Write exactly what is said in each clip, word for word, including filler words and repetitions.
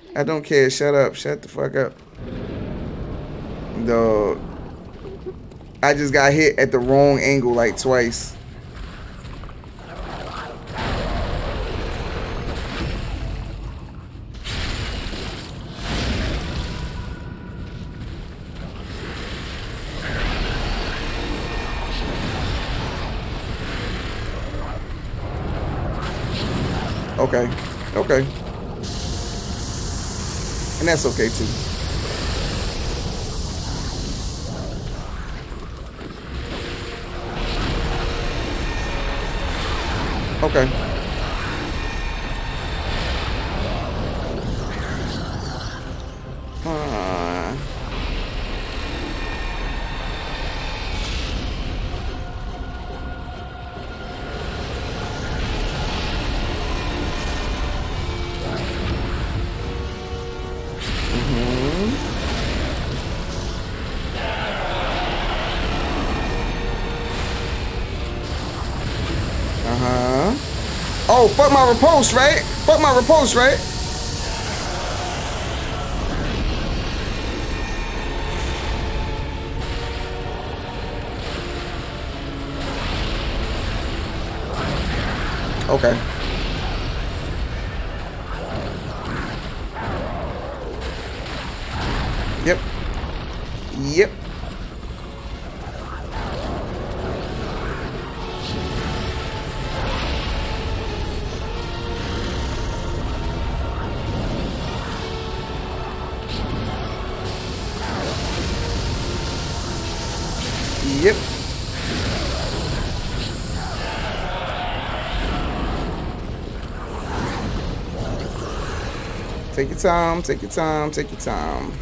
I don't care. Shut up. Shut the fuck up. Dog. I just got hit at the wrong angle like twice. Okay. Okay. And that's okay too. Okay. Uh, mm-hmm. Uh-huh. Oh, fuck my riposte, right? Fuck my riposte, right? Okay. Yep. Yep. Yep. Take your time, take your time, take your time.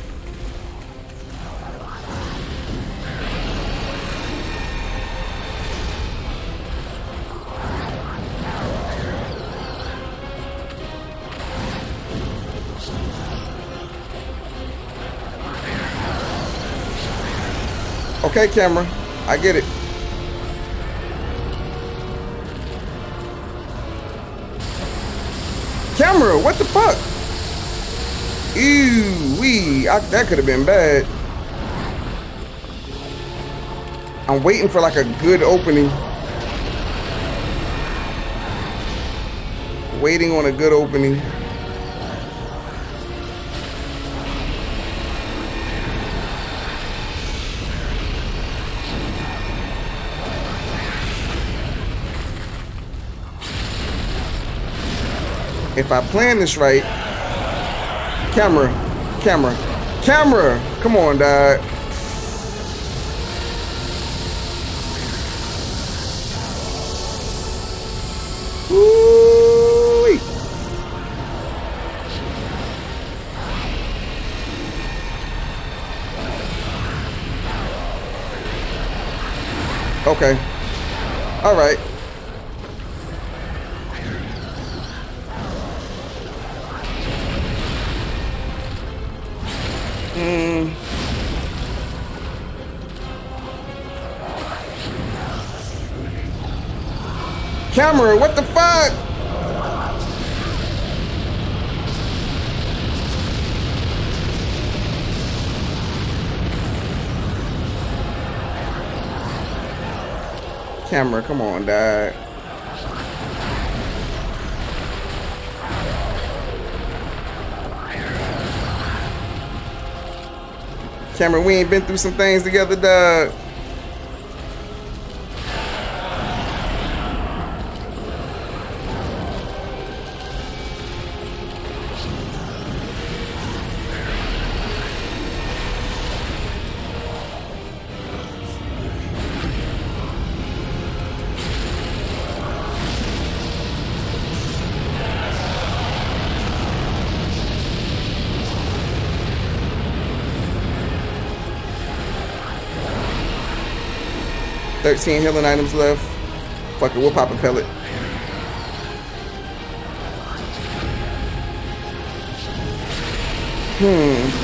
Okay, camera. I get it. Camera, what the fuck? Ew, wee. I, that could have been bad. I'm waiting for like a good opening. Waiting on a good opening. If I plan this right, camera, camera, camera, come on, dog. Woo-wee. Okay. All right. Mm. Camera, what the fuck? Camera, come on, dad. Camera, we ain't been through some things together, dog. thirteen healing items left. Fuck it, we'll pop a pellet. Hmm.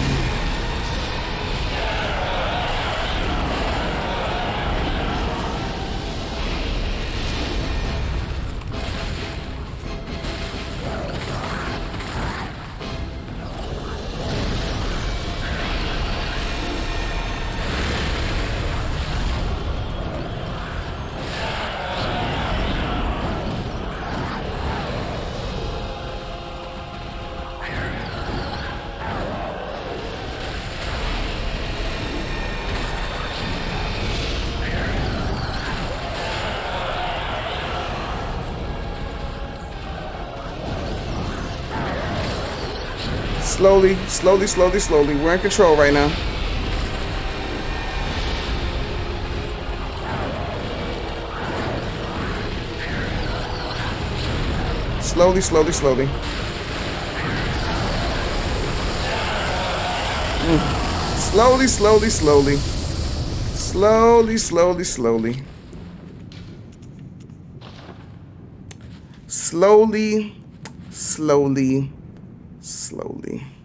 Slowly, slowly, slowly, slowly. We're in control right now. Slowly, slowly, slowly. Mm. Slowly, slowly, slowly. Slowly, slowly, slowly. Slowly, slowly, slowly.